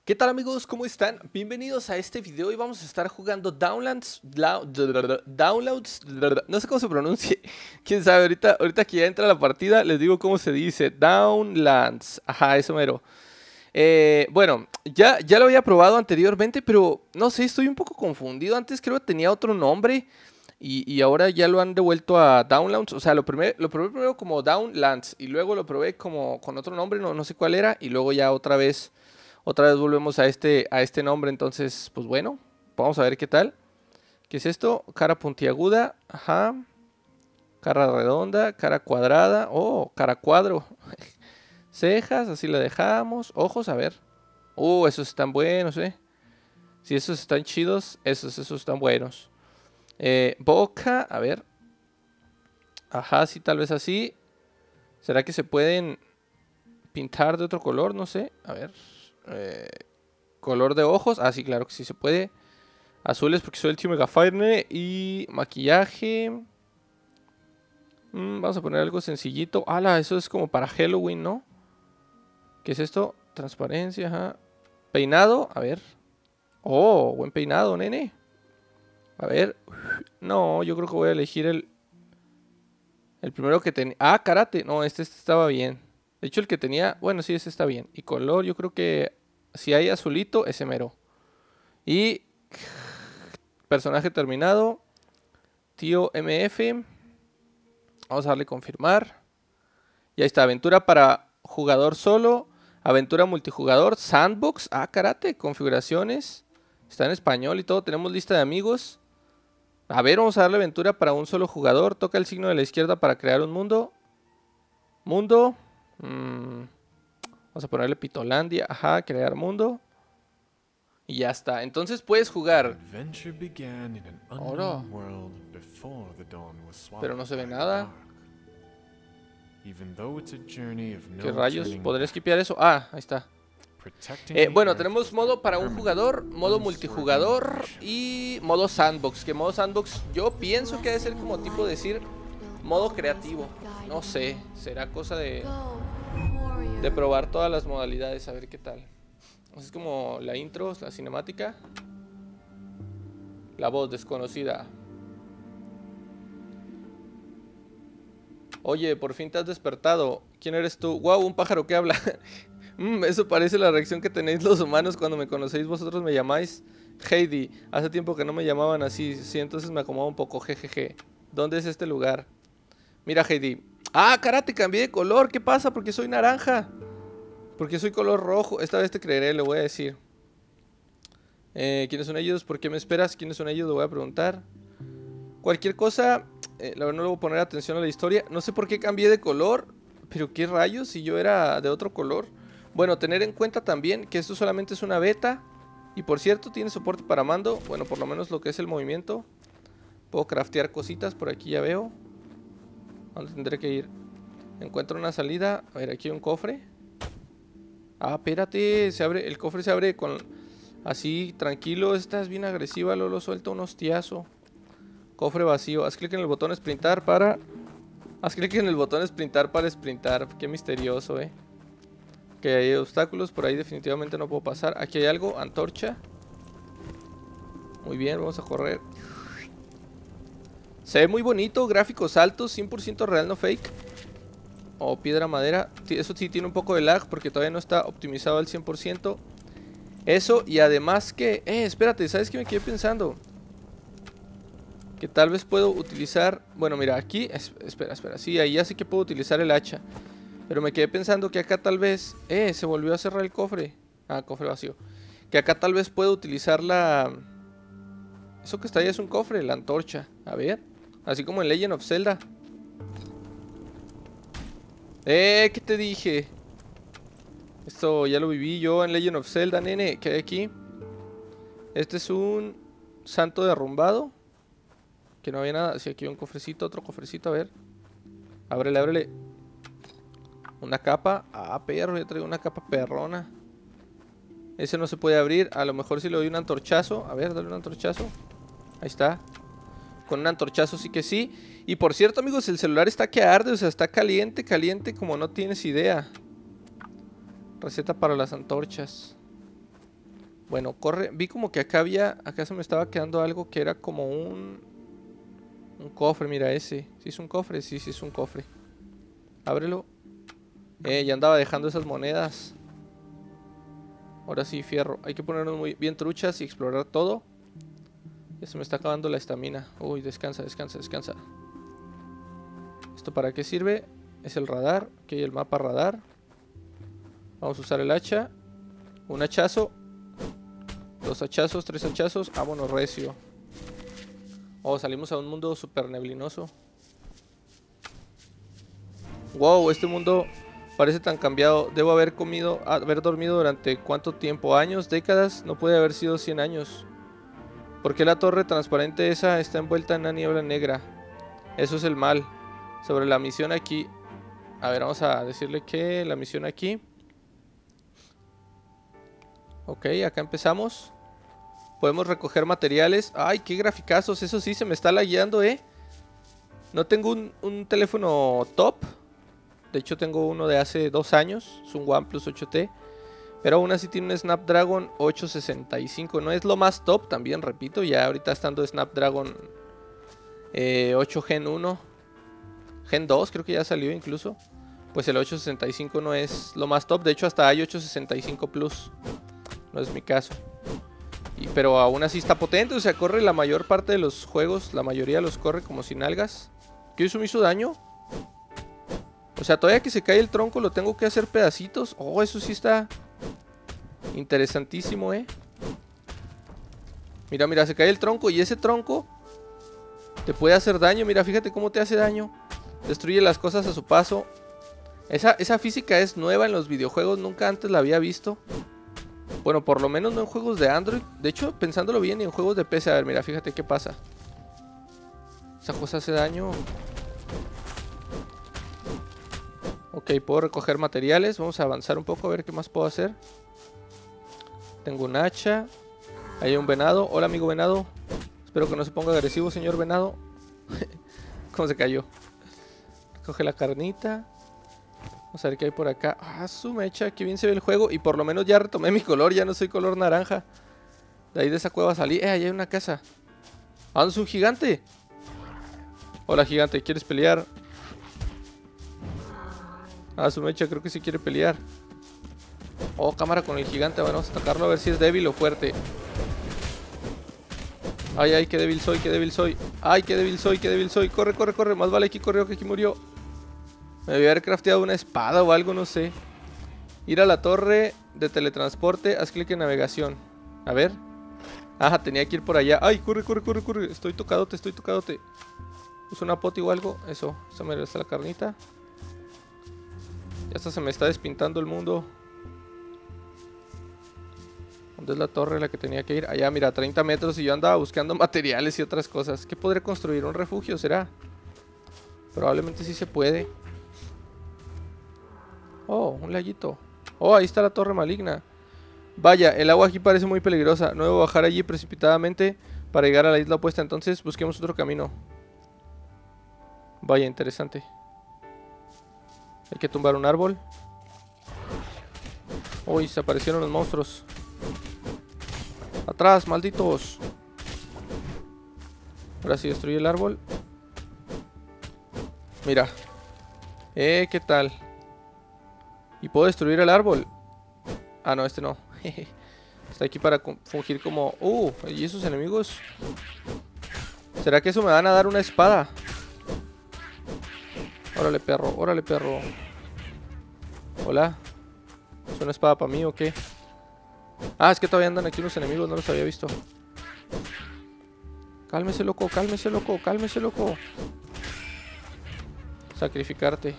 ¿Qué tal amigos? ¿Cómo están? Bienvenidos a este video y vamos a estar jugando Downloads, no sé cómo se pronuncia, quién sabe, ahorita que ya entra la partida les digo cómo se dice, Downlands, ajá, eso mero. Bueno, ya lo había probado anteriormente, pero no sé, estoy un poco confundido, antes creo que tenía otro nombre y ahora ya lo han devuelto a Downlands, o sea, lo probé primero como Downlands y luego lo probé como con otro nombre, no sé cuál era, y luego ya otra vez volvemos a este nombre, entonces, pues bueno, vamos a ver qué tal. ¿Qué es esto? Cara puntiaguda, ajá. Cara redonda, cara cuadrada, oh, cara cuadro. Cejas, así la dejamos. Ojos, a ver. Esos están buenos, Si esos están chidos, esos están buenos. Boca, a ver. Ajá, sí, tal vez así. ¿Será que se pueden pintar de otro color? No sé, a ver. Color de ojos, ah, sí, claro que sí se puede. Azules porque soy el Team Mega Fire. Y maquillaje. Vamos a poner algo sencillito. ¡Hala! Eso es como para Halloween, ¿no? ¿Qué es esto? Transparencia, ajá. Peinado, a ver. Oh, buen peinado, nene. A ver. No, yo creo que voy a elegir el primero que tenía. Ah, karate. No, este estaba bien. De hecho, el que tenía. Bueno, sí, este está bien. Y color, yo creo que si hay azulito, ese mero. Y personaje terminado. Tío MF. Vamos a darle confirmar. Y ahí está, aventura para jugador solo, aventura multijugador, sandbox, karate, configuraciones. Está en español y todo, tenemos lista de amigos. A ver, vamos a darle aventura para un solo jugador. Toca el signo de la izquierda para crear un mundo. Mundo. Vamos a ponerle Pitolandia. Ajá, crear mundo. Y ya está. Entonces puedes jugar. Ahora. Pero no se ve nada. ¿Qué rayos? ¿Podré skipear eso? Ah, ahí está. Bueno, tenemos modo para un jugador, modo multijugador y modo sandbox. Que modo sandbox yo pienso que debe ser como tipo decir modo creativo. No sé, será cosa de probar todas las modalidades, a ver qué tal. Es como la intro, la cinemática. La voz desconocida. Oye, por fin te has despertado. ¿Quién eres tú? Wow, un pájaro que habla. Eso parece la reacción que tenéis los humanos cuando me conocéis. Vosotros me llamáis Heidi. Hace tiempo que no me llamaban así. Sí, entonces me acomodo un poco. Jejeje. ¿Dónde es este lugar? Mira, Heidi. Ah, karate, cambié de color. ¿Qué pasa? Porque soy naranja. Porque soy color rojo. Esta vez te creeré, le voy a decir. ¿Quiénes son ellos? ¿Por qué me esperas? ¿Quiénes son ellos? Le voy a preguntar. Cualquier cosa, la verdad no le voy a poner atención a la historia. No sé por qué cambié de color. Pero qué rayos si yo era de otro color. Bueno, tener en cuenta también que esto solamente es una beta. Y por cierto, tiene soporte para mando. Bueno, por lo menos lo que es el movimiento. Puedo craftear cositas, por aquí ya veo. ¿Dónde tendré que ir? Encuentro una salida. A ver, aquí hay un cofre. Ah, espérate, el cofre se abre con... Así, tranquilo, esta es bien agresiva, Lolo, suelta un hostiazo. Cofre vacío, haz clic en el botón sprintar para... Haz clic en el botón sprintar para sprintar, qué misterioso, Que hay obstáculos, por ahí definitivamente no puedo pasar. Aquí hay algo, antorcha. Muy bien, vamos a correr. Se ve muy bonito, gráficos altos, 100% real, no fake. Piedra, madera. Eso sí tiene un poco de lag porque todavía no está optimizado al 100%. Eso, y además que... espérate, ¿sabes qué me quedé pensando? Que tal vez puedo utilizar... Bueno, mira, aquí... Espera. Sí, ahí ya sé que puedo utilizar el hacha. Pero me quedé pensando que acá tal vez... se volvió a cerrar el cofre. Ah, cofre vacío. Que acá tal vez puedo utilizar la... Eso que está ahí es un cofre, la antorcha. A ver. Así como en Legend of Zelda. ¿Qué te dije? Esto ya lo viví yo en Legend of Zelda, nene. ¿Qué hay aquí? Este es un santo derrumbado. Que no había nada. Sí, aquí hay un cofrecito, otro cofrecito, a ver. Ábrele. Una capa. Ah, perro, ya traigo una capa perrona. Ese no se puede abrir. A lo mejor si le doy un antorchazo. A ver, dale un antorchazo. Ahí está. Con un antorchazo sí que sí. Y por cierto, amigos, el celular está que arde. O sea, está caliente como no tienes idea. Receta para las antorchas. Bueno, corre. Vi como que acá se me estaba quedando algo que era como un cofre, mira ese. ¿Sí es un cofre? Sí, sí es un cofre. Ábrelo. Ya andaba dejando esas monedas. Ahora sí, fierro. Hay que ponernos muy bien truchas y explorar todo. Ya se me está acabando la estamina. Uy, descansa, descansa, descansa. ¿Esto para qué sirve? Es el radar. Ok, el mapa radar. Vamos a usar el hacha. Un hachazo. 2 hachazos, 3 hachazos. Vámonos recio. Oh, salimos a un mundo súper neblinoso. Wow, este mundo parece tan cambiado. Debo haber dormido durante ¿cuánto tiempo? ¿Años? ¿Décadas? No puede haber sido 100 años. ¿Por qué la torre transparente esa está envuelta en una niebla negra? Eso es el mal. Sobre la misión aquí. A ver, vamos a decirle que la misión aquí. Ok, acá empezamos. Podemos recoger materiales. Ay, qué graficazos. Eso sí, se me está lagueando, No tengo un teléfono top. De hecho, tengo uno de hace 2 años. Es un OnePlus 8T. Pero aún así tiene un Snapdragon 865. No es lo más top también, repito. Ya ahorita estando Snapdragon 8 Gen 1. Gen 2 creo que ya salió incluso. Pues el 865 no es lo más top. De hecho, hasta hay 865 Plus. No es mi caso. Pero aún así está potente. O sea, corre la mayor parte de los juegos. La mayoría los corre como sin algas. ¿Qué eso me hizo daño? O sea, todavía que se cae el tronco lo tengo que hacer pedacitos. Oh, eso sí está interesantísimo, Mira, mira, se cae el tronco. Y ese tronco te puede hacer daño. Mira, fíjate cómo te hace daño. Destruye las cosas a su paso. Esa física es nueva en los videojuegos. Nunca antes la había visto. Bueno, por lo menos no en juegos de Android. De hecho, pensándolo bien, en juegos de PC. A ver, mira, fíjate qué pasa. Esa cosa hace daño. Ok, puedo recoger materiales. Vamos a avanzar un poco a ver qué más puedo hacer. Tengo un hacha. Ahí hay un venado. Hola, amigo venado. Espero que no se ponga agresivo, señor venado. ¿Cómo se cayó? Coge la carnita. Vamos a ver qué hay por acá. Ah, su mecha, qué bien se ve el juego. Y por lo menos ya retomé mi color, ya no soy color naranja. De ahí de esa cueva salí. Ahí hay una casa. Ah, es un gigante. Hola, gigante, ¿quieres pelear? Ah, su mecha, creo que sí quiere pelear. Oh, cámara con el gigante. Bueno, vamos a atacarlo a ver si es débil o fuerte. Ay, ay, qué débil soy, qué débil soy. Ay, qué débil soy, qué débil soy. Corre, corre, corre. Más vale aquí corrió que aquí murió. Me debía haber crafteado una espada o algo, no sé. Ir a la torre de teletransporte. Haz clic en navegación. A ver. Ajá, tenía que ir por allá. Ay, corre, corre, corre, corre. Estoy tocadote, estoy tocadote. Usa una poti o algo. Eso me resta la carnita. Ya hasta se me está despintando el mundo. ¿Dónde es la torre a la que tenía que ir? Allá, mira, 30 metros y yo andaba buscando materiales y otras cosas. ¿Qué podré construir? ¿Un refugio será? Probablemente sí se puede. Oh, un laguito. Oh, ahí está la torre maligna. Vaya, el agua aquí parece muy peligrosa. No debo bajar allí precipitadamente para llegar a la isla opuesta. Entonces busquemos otro camino. Vaya, interesante. Hay que tumbar un árbol. Uy, se aparecieron los monstruos. ¡Atrás, malditos! Ahora sí, destruye el árbol. Mira. ¿Qué tal? ¿Y puedo destruir el árbol? Ah, no, este no. Está aquí para fungir como... ¿y esos enemigos? ¿Será que eso me van a dar una espada? Órale, perro, órale, perro. Hola. ¿Es una espada para mí o qué? Ah, es que todavía andan aquí unos enemigos, no los había visto. Cálmese, loco, cálmese, loco, cálmese, loco. Sacrificarte.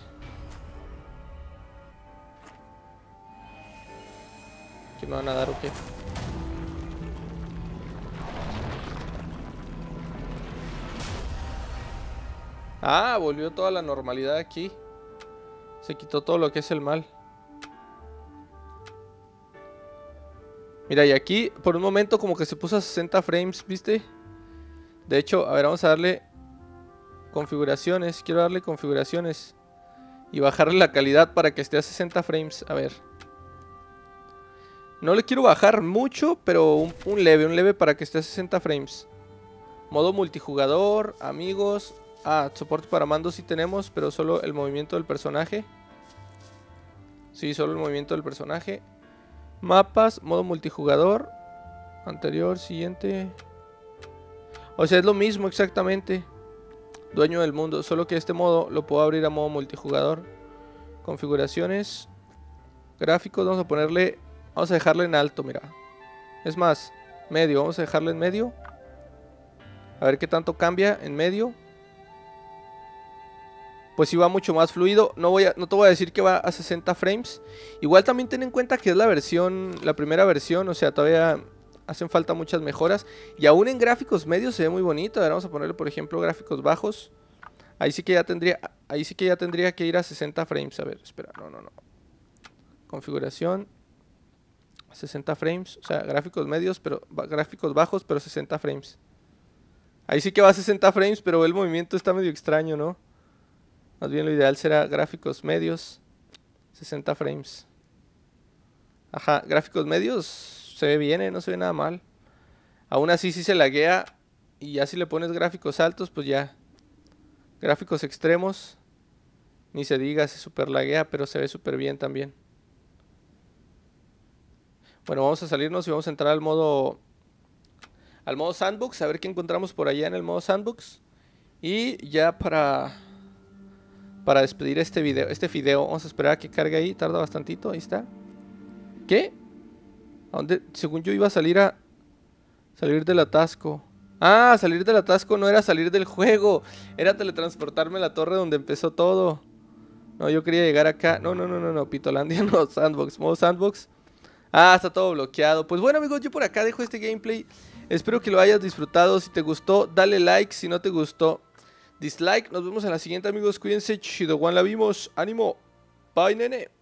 ¿Qué me van a dar o qué? Ah, volvió toda la normalidad aquí. Se quitó todo lo que es el mal. Mira, y aquí por un momento como que se puso a 60 frames, ¿viste? De hecho, a ver, vamos a darle configuraciones. Quiero darle configuraciones y bajarle la calidad para que esté a 60 frames. A ver. No le quiero bajar mucho, pero un leve para que esté a 60 frames. Modo multijugador, amigos. Ah, soporte para mandos sí tenemos, pero solo el movimiento del personaje. Sí, solo el movimiento del personaje. Mapas, modo multijugador. Anterior, siguiente. O sea, es lo mismo exactamente. Dueño del mundo, solo que este modo lo puedo abrir a modo multijugador. Configuraciones. Gráficos, vamos a ponerle... Vamos a dejarlo en alto, mira. Es más, medio, vamos a dejarlo en medio. A ver qué tanto cambia en medio. Pues sí va mucho más fluido. No te voy a decir que va a 60 frames. Igual también ten en cuenta que es la primera versión. O sea, todavía hacen falta muchas mejoras. Y aún en gráficos medios se ve muy bonito. A ver, vamos a ponerle, por ejemplo, gráficos bajos. Ahí sí que ya tendría que ir a 60 frames. A ver, espera, no. Configuración. 60 frames. O sea, gráficos medios, pero gráficos bajos, pero 60 frames. Ahí sí que va a 60 frames, pero el movimiento está medio extraño, ¿no? Más bien lo ideal será gráficos medios, 60 frames. Ajá, gráficos medios se ve bien, no se ve nada mal. Aún así sí se laguea. Y ya si le pones gráficos altos, pues ya. Gráficos extremos, ni se diga, se super laguea, pero se ve súper bien también. Bueno, vamos a salirnos y vamos a entrar al modo sandbox, a ver qué encontramos por allá en el modo sandbox. Y ya para despedir este video, vamos a esperar a que cargue ahí, tarda bastantito, ahí está. ¿Qué? ¿A dónde? Según yo iba a salir del atasco. Ah, salir del atasco no era salir del juego, era teletransportarme a la torre donde empezó todo. No, yo quería llegar acá. No, Pitolandia no, sandbox, modo sandbox. Ah, está todo bloqueado. Pues bueno, amigos, yo por acá dejo este gameplay. Espero que lo hayas disfrutado. Si te gustó, dale like. Si no te gustó, dislike. Nos vemos en la siguiente, amigos. Cuídense, chido, Juan, la vimos. Ánimo. Bye, nene.